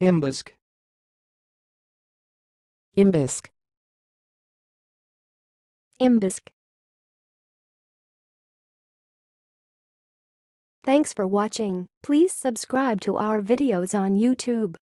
Imbosk. im-bosk, im-bosk. Thanks for watching. Please subscribe to our videos on YouTube.